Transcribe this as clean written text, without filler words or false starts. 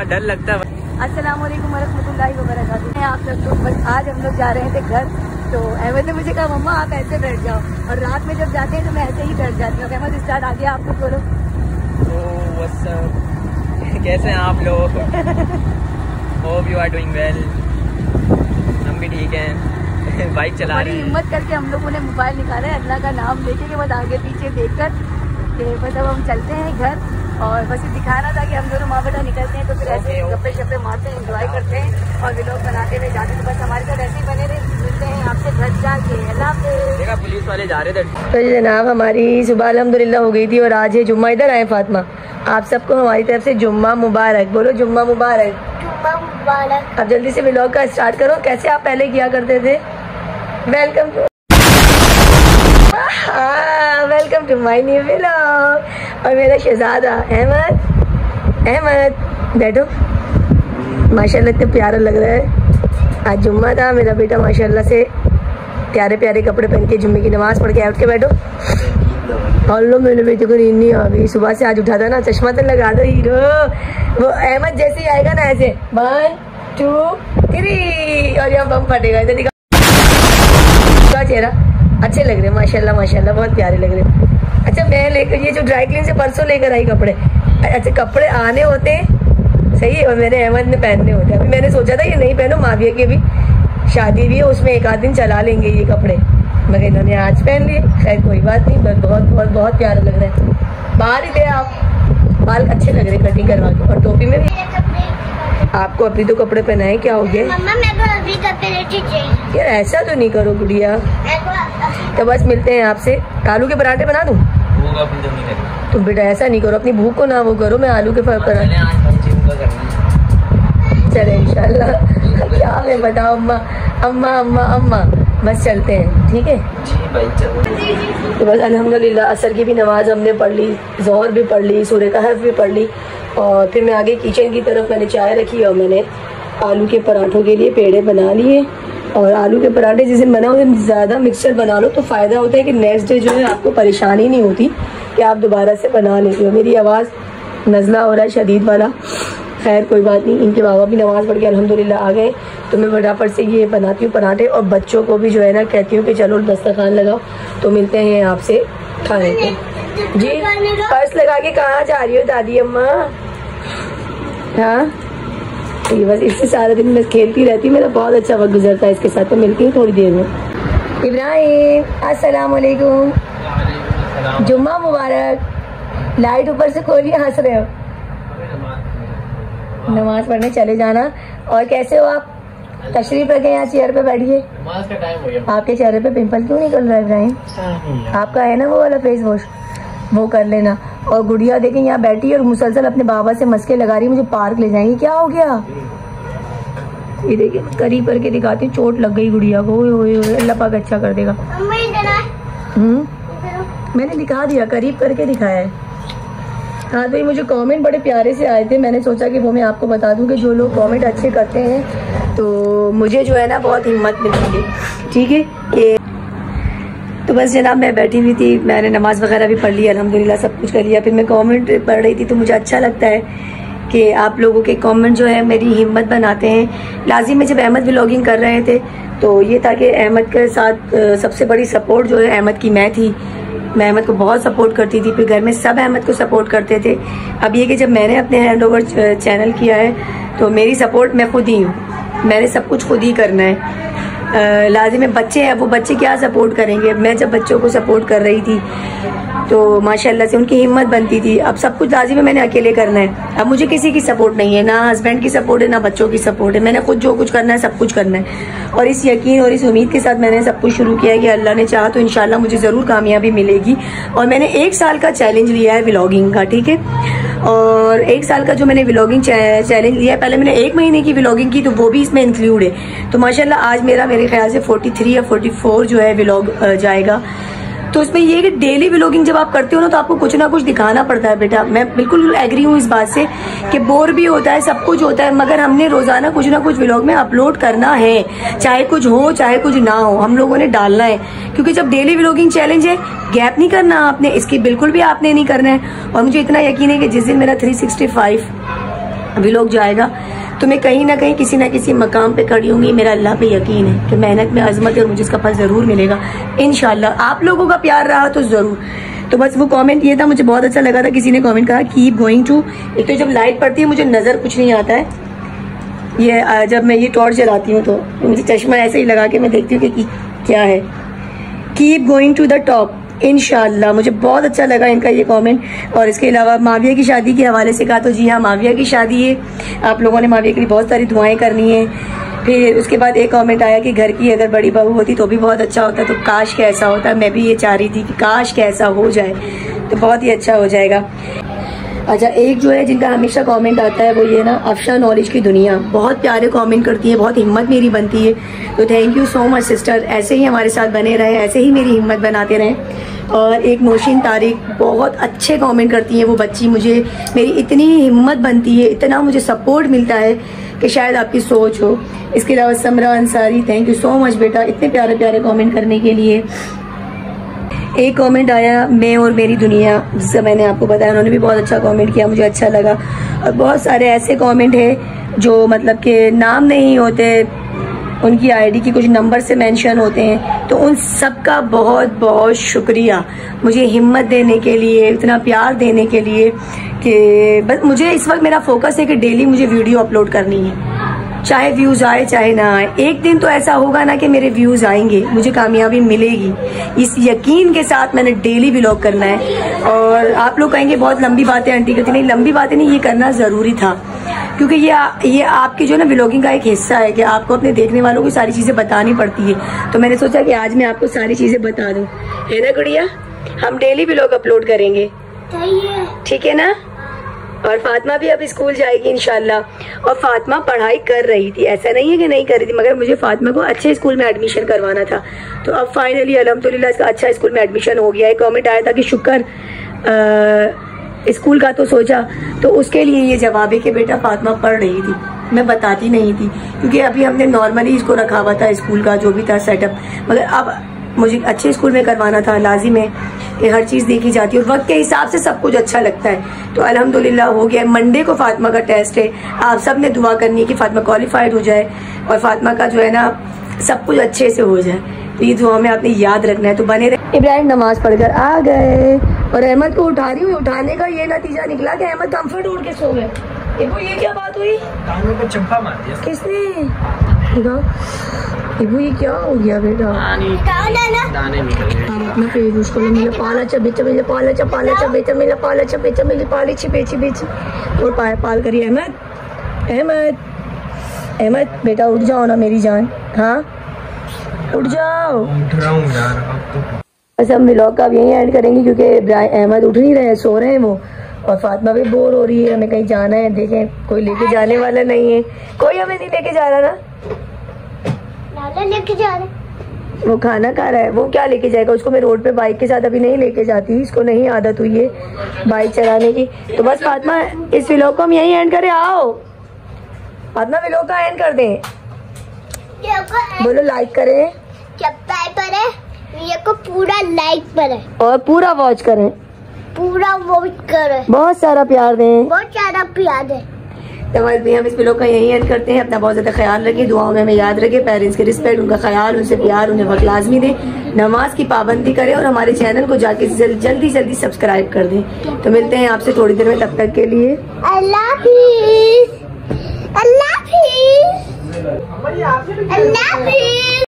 यार डर लगता है। अस्सलाम वालेकुम वरहमतुल्लाहि वबरकातुहू। आप सब लोग बस आज हम लोग जा रहे थे घर, तो अहमद ने मुझे कहा मम्मा आप ऐसे बैठ जाओ, और रात में जब जाते हैं तो मैं ऐसे ही बैठ जाती हूँ। अहमद स्टार्ट आ गया, आपको बोलो। कैसे हैं आप लोग? Hope you are doing well. हम भी ठीक हैं। बाइक चला रहे हैं। हिम्मत करके हम लोगों ने मोबाइल निकाला है अल्लाह का नाम लेके के बाद आगे पीछे देखकर कि मतलब हम चलते हैं घर, और बस ये दिखाना था कि हम दोनों माँ बेटा निकलते हैं तो फिर ऐसे गप्पे शप्पे मारते हैं, एंजॉय करते हैं और व्लॉग बनाते हुए जाते हैं। तो बस हमारे साथ ऐसे ही बने रहे। मिलते हैं आपसे घर जाके। अल्लाह हाफ़िज़। देखा पुलिस वाले जा रहे थे। तो जनाब हमारी सुबह अल्हम्दुलिल्लाह हो गई थी और आज है जुम्मा। इधर आए फातिमा, आप सबको हमारी तरफ से जुम्मा मुबारक। बोलो जुम्मा मुबारक। जुम्मा मुबारक। अब जल्दी से व्लॉग का स्टार्ट करो। कैसे आप पहले किया करते थे? Welcome to my new vlog. और मेरा शहजादा अहमद बैठो। माशाल्लाह इतना प्यारा लग रहा है। आज जुम्मा था, मेरा बेटा माशाल्लाह से प्यारे प्यारे कपड़े पहन के जुम्मे की नमाज पढ़ के उठ के बैठो। और लो मेरे बेटे को नींद नहीं आ गई, सुबह से आज उठा था ना। चश्मा तो लगा दो हीरो। वो अहमद जैसे ही आएगा ना ऐसे 1 2 3 और यहाँ बम फटेगा। इधर दिखा चेहरा। अच्छे लग रहे हैं माशाल्लाह माशाल्लाह, बहुत प्यारे लग रहे हैं। अच्छा मैं लेकर ये जो ड्राई क्लीन से परसों लेकर आई कपड़े। अच्छा कपड़े आने होते हैं सही है, और मेरे अहमद ने पहनने होते हैं। अभी मैंने सोचा था ये नहीं पहनो, माविया की भी शादी भी है, उसमें एक आध दिन चला लेंगे ये कपड़े, मगर इन्होंने आज पहन लिए। खैर कोई बात नहीं, बस बहुत बहुत बहुत प्यारा लग रहा है। बाहर ही थे आप, बाल अच्छे लग रहे कटिंग करवा के, और टोपी में भी। आपको अभी तो कपड़े पहनाए, क्या हो गया? मम्मा मेरे को अभी कपड़े चाहिए। यार ऐसा तो नहीं करो गुड़िया। तो बस मिलते हैं आपसे। आलू के पराठे बना दूं? तुम बेटा ऐसा नहीं करो, अपनी भूख को ना वो करो। मैं आलू के पराठे चले इंशाल्लाह। क्या मैं बताऊँ अम्मा अम्मा अम्मा अम्मा, बस चलते हैं ठीक है। तो बस अल्हम्दुलिल्लाह असर की भी नमाज हमने पढ़ ली, ज़ोहर भी पढ़ ली, सूरह कहफ भी पढ़ ली, और फिर मैं आगे किचन की तरफ मैंने चाय रखी और मैंने आलू के पराठों के लिए पेड़े बना लिए। और आलू के पराठे जिस दिन बनाओ ज़्यादा मिक्सचर बना लो तो फ़ायदा होता है कि नेक्स्ट डे जो है आपको परेशानी नहीं होती कि आप दोबारा से बना लेते हो। मेरी आवाज़ नज़ला हो रहा है शदीद वाला। खैर कोई बात नहीं, इनके बाबा भी नमाज़ पढ़ के अल्हम्दुलिल्लाह आ गए, तो मैं फटाफट से ये बनाती हूँ पराठे, और बच्चों को भी जो है ना कहती हूँ कि चलो दस्तरखान लगाओ। तो मिलते हैं आपसे खाने के। जी पर्स लगा के कहाँ जा रही हो दादी अम्मा? हाँ ये बस इससे सारा दिन मैं खेलती रहती हूँ, मेरा बहुत अच्छा वक्त गुजरता है इसके साथ। तो मिलती हूँ थोड़ी देर में। इब्राहिम अस्सलाम वालेकुम। जुम्मा मुबारक। लाइट ऊपर से खोलिए, हंस रहे हो। नमाज पढ़ने चले जाना। और कैसे हो आप? तशरीफ रखें, यहाँ चेयर पे बैठिए। नमाज का टाइम हो गया। आपके चेहरे पे पिंपल क्यों निकल रहा है इब्राहिम? आपका है ना वो वाला फेस वॉश, वो कर लेना। और गुड़िया देखें यहाँ बैठी है और मुसलसल अपने बाबा से मस्के लगा रही है, मुझे पार्क ले जाएंगी। क्या हो गया? ये देखिए करीब करके दिखाती हूँ, चोट लग गई गुड़िया को। अल्लाह पाक अच्छा कर देगा। मैंने दिखा दिया, करीब करके दिखाया है। हाँ तो मुझे कमेंट बड़े प्यारे से आए थे, मैंने सोचा कि वो मैं आपको बता दूं कि जो लोग कमेंट अच्छे करते हैं तो मुझे जो है ना बहुत हिम्मत मिलती है। ठीक है कि तो बस जनाब मैं बैठी हुई थी, मैंने नमाज़ वगैरह भी पढ़ ली अल्हम्दुलिल्लाह, सब कुछ कर लिया। फिर मैं कमेंट पढ़ रही थी तो मुझे अच्छा लगता है कि आप लोगों के कमेंट जो है मेरी हिम्मत बनाते हैं। लाजिम में जब अहमद व्लॉगिंग कर रहे थे तो ये था कि अहमद के साथ सबसे बड़ी सपोर्ट जो है अहमद की मैं थी। मैं अहमद को बहुत सपोर्ट करती थी, फिर घर में सब अहमद को सपोर्ट करते थे। अब ये कि जब मैंने अपने हैंड ओवर चैनल किया है तो मेरी सपोर्ट मैं खुद ही हूँ, मैंने सब कुछ खुद ही करना है। लाजिम है बच्चे हैं, वो बच्चे क्या सपोर्ट करेंगे। मैं जब बच्चों को सपोर्ट कर रही थी तो माशाल्लाह से उनकी हिम्मत बनती थी। अब सब कुछ लाजिम है मैंने अकेले करना है। अब मुझे किसी की सपोर्ट नहीं है, ना हस्बैंड की सपोर्ट है ना बच्चों की सपोर्ट है। मैंने खुद जो कुछ करना है सब कुछ करना है, और इस यकीन और इस उम्मीद के साथ मैंने सब कुछ शुरू किया है कि अल्लाह ने चाहा तो इंशाल्लाह मुझे ज़रूर कामयाबी मिलेगी। और मैंने 1 साल का चैलेंज लिया है व्लॉगिंग का, ठीक है। और 1 साल का जो मैंने व्लॉगिंग चैलेंज लिया है, पहले मैंने 1 महीने की व्लॉगिंग की तो वो भी इसमें इंक्लूड है। तो माशाल्लाह आज मेरे ख्याल से 43 या 44 जो है व्लॉग जाएगा। तो इसमें ये है कि डेली व्लॉगिंग जब आप करते हो ना तो आपको कुछ ना कुछ दिखाना पड़ता है बेटा। मैं बिल्कुल एग्री हूँ इस बात से कि बोर भी होता है, सब कुछ होता है, मगर हमने रोजाना कुछ ना कुछ व्लॉग में अपलोड करना है, चाहे कुछ हो चाहे कुछ ना हो, हम लोगों ने डालना है। क्योंकि जब डेली व्लॉगिंग चैलेंज है, गैप नहीं करना आपने, इसकी बिल्कुल भी आपने नहीं करना है। और मुझे इतना यकीन है कि जिस दिन मेरा 365 व्लॉग जो आएगा तो मैं कहीं ना कहीं किसी ना किसी मकाम पे खड़ी होंगी। मेरा अल्लाह पे यकीन है कि मेहनत में अजमत है और मुझे इसका फल ज़रूर मिलेगा इंशाल्लाह। आप लोगों का प्यार रहा तो ज़रूर। तो बस वो कमेंट ये था, मुझे बहुत अच्छा लगा था। किसी ने कमेंट कहा कीप गोइंग टू। एक तो जब लाइट पड़ती है मुझे नज़र कुछ नहीं आता है, ये जब मैं ये टॉर्च जलाती हूँ तो मुझे चश्मा ऐसे ही लगा के मैं देखती हूँ कि क्या है। Keep going to the top इंशाल्लाह। मुझे बहुत अच्छा लगा इनका ये कमेंट। और इसके अलावा माविया की शादी के हवाले से कहा, तो जी हाँ, माविया की शादी है। आप लोगों ने माविया के लिए बहुत सारी दुआएं करनी है। फिर उसके बाद एक कमेंट आया कि घर की अगर बड़ी बहू होती तो भी बहुत अच्छा होता, तो काश के ऐसा होता। मैं भी ये चाह रही थी कि काश के ऐसा हो जाए तो बहुत ही अच्छा हो जाएगा। अच्छा, एक जो है जिनका हमेशा कमेंट आता है वो ये ना, अफशा नॉलेज की दुनिया, बहुत प्यारे कमेंट करती है, बहुत हिम्मत मेरी बनती है। तो thank you so much sister, ऐसे ही हमारे साथ बने रहें, ऐसे ही मेरी हिम्मत बनाते रहें। और एक नौशीन तारिक, बहुत अच्छे कमेंट करती हैं वो बच्ची। मुझे मेरी इतनी हिम्मत बनती है, इतना मुझे सपोर्ट मिलता है कि शायद आपकी सोच हो। इसके अलावा Samra Ansari, thank you so much बेटा इतने प्यारे प्यारे कमेंट करने के लिए। एक कमेंट आया मैं और मेरी दुनिया, जिससे मैंने आपको बताया, उन्होंने भी बहुत अच्छा कमेंट किया, मुझे अच्छा लगा। और बहुत सारे ऐसे कमेंट हैं जो मतलब के नाम नहीं होते, उनकी आईडी की कुछ नंबर से मेंशन होते हैं, तो उन सब का बहुत बहुत शुक्रिया मुझे हिम्मत देने के लिए, इतना प्यार देने के लिए। कि बस मुझे इस वक्त मेरा फोकस है कि डेली मुझे वीडियो अपलोड करनी है, चाहे व्यूज आए चाहे ना आए। एक दिन तो ऐसा होगा ना कि मेरे व्यूज आएंगे, मुझे कामयाबी मिलेगी, इस यकीन के साथ मैंने डेली व्लॉग करना है। और आप लोग कहेंगे बहुत लंबी बातें आंटी करती, नहीं लंबी बातें नहीं, ये करना जरूरी था, क्योंकि ये आपकी जो ना व्लॉगिंग का एक हिस्सा है कि आपको अपने देखने वालों को सारी चीजें बतानी पड़ती है। तो मैंने सोचा कि आज मैं आपको सारी चीजें बता दूं, है ना गुड़िया? हम डेली व्लॉग अपलोड करेंगे, ठीक है ना? और फातिमा भी अब स्कूल जाएगी इंशाल्लाह। और फातिमा पढ़ाई कर रही थी, ऐसा नहीं है कि नहीं कर रही थी, मगर मुझे फातिमा को अच्छे स्कूल में एडमिशन करवाना था। तो अब फाइनली अल्हम्दुलिल्लाह इसका अच्छा स्कूल में एडमिशन हो गया है। कमेंट आया था कि शुक्र स्कूल का, तो सोचा तो उसके लिए ये जवाब है कि बेटा फातिमा पढ़ रही थी, मैं बताती नहीं थी, क्योंकि अभी हमने नॉर्मली इसको रखा हुआ था स्कूल का जो भी था सेटअप। मगर अब मुझे अच्छे स्कूल में करवाना था, लाजिम है, ये हर चीज़ देखी जाती है और वक्त के हिसाब से सब कुछ अच्छा लगता है। तो अल्हम्दुलिल्लाह हो गया। मंडे को फातिमा का टेस्ट है, आप सब ने दुआ करनी है कि फातिमा क्वालिफाइड हो जाए और फातिमा का जो है ना सब कुछ अच्छे से हो जाए। तो ये दुआ में आपने याद रखना है। तो बने रहे। इब्राहिम नमाज पढ़कर आ गए और अहमद को उठा रही हूँ। उठाने का ये नतीजा निकला कि अहमद कम्फर्ट उड़ के सो गए। ये क्या बात हुई? कानों पर चंपा मार दिया किसने? ये क्या हो गया बेटा? दाने निकल गए। अपना पेज उसको मिला पाला चबेचा मिला पाला चपाला चबेचा मिला पाला चबेचा मिली पाली छिपेची बेची और पाल करिए। अहमद बेटा उठ जाओ ना मेरी जान, हाँ उठ जाओ। उठ रहा हूँ यार अब तो। बस हम व्लॉग का अब यही एंड करेंगे क्योंकि अहमद उठ नहीं रहे, सो रहे हैं वो, और फातिमा भी बोर हो रही है। हमें कहीं जाना है, देखें कोई लेके जाने वाला नहीं है, कोई हमें नहीं लेके जा रहा ना, लेके जा रहे। वो खाना खा रहा है, वो क्या लेके जाएगा उसको? मैं रोड पे बाइक के साथ अभी नहीं लेके जाती, इसको नहीं आदत हुई है बाइक चलाने की। तो बस फातिमा इस व्लॉग को हम यही एंड करें। आओ फातिमा व्लॉग का एंड कर दें, बोलो लाइक करें, को पूरा लाइक करें और पूरा वॉच करें, पूरा वॉच करें, बहुत सारा प्यार दें, बहुत सारा प्यार दें। तो भी हम इस व्लॉग का यही एंड करते हैं। अपना बहुत ज्यादा ख्याल रखें, दुआओं में हमें याद रखें, पेरेंट्स के रिस्पेक्ट, उनका ख्याल, उनसे प्यार, उन्हें वक्त लाजमी दें, नमाज की पाबंदी करें और हमारे चैनल को जाके जल्दी जल्दी सब्सक्राइब कर दें। तो मिलते हैं आपसे थोड़ी देर में, तब तक के लिए अल्लाह हाफिज़, अल्लाह हाफिज़, अल्लाह हाफिज़।